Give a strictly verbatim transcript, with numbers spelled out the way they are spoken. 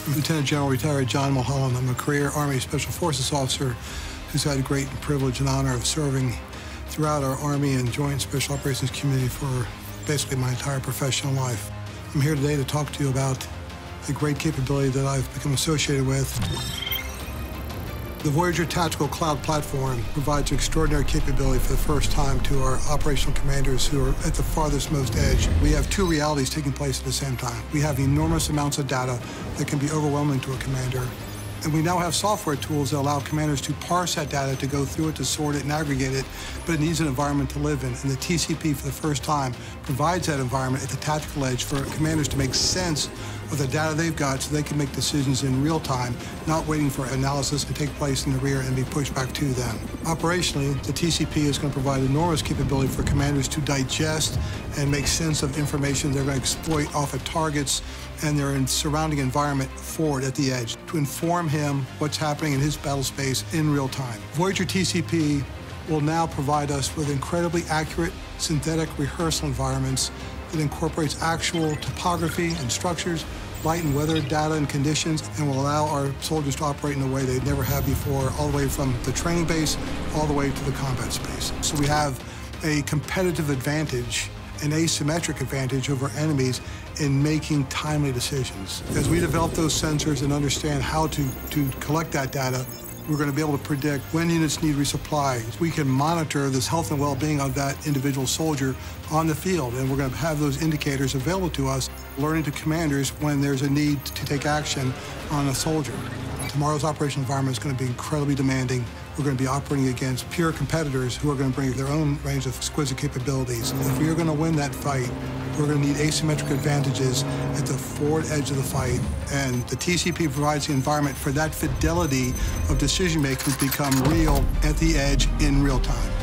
Lieutenant General retired John Mulholland. I'm a career Army Special Forces officer who's had the great privilege and honor of serving throughout our Army and Joint Special Operations community for basically my entire professional life. I'm here today to talk to you about the great capability that I've become associated with. The Voyager Tactical Cloud Platform provides extraordinary capability for the first time to our operational commanders who are at the farthest most edge. We have two realities taking place at the same time. We have enormous amounts of data that can be overwhelming to a commander. And we now have software tools that allow commanders to parse that data, to go through it, to sort it and aggregate it, but it needs an environment to live in. And the T C P, for the first time, provides that environment at the tactical edge for commanders to make sense of the data they've got so they can make decisions in real time, not waiting for analysis to take place in the rear and be pushed back to them. Operationally, the T C P is going to provide enormous capability for commanders to digest and make sense of information they're going to exploit off of targets and their surrounding environment forward at the edge to inform him what's happening in his battle space in real time. Voyager T C P will now provide us with incredibly accurate synthetic rehearsal environments that incorporates actual topography and structures, light and weather data and conditions, and will allow our soldiers to operate in a way they never have before, all the way from the training base all the way to the combat space. So we have a competitive advantage, an asymmetric advantage over enemies in making timely decisions. As we develop those sensors and understand how to, to collect that data, we're going to be able to predict when units need resupply. We can monitor this health and well-being of that individual soldier on the field, and we're going to have those indicators available to us, learning to commanders when there's a need to take action on a soldier. Tomorrow's operational environment is going to be incredibly demanding. We're going to be operating against peer competitors who are going to bring their own range of exquisite capabilities. If we are going to win that fight, we're going to need asymmetric advantages at the forward edge of the fight, and the T C P provides the environment for that fidelity of decision-making to become real at the edge in real time.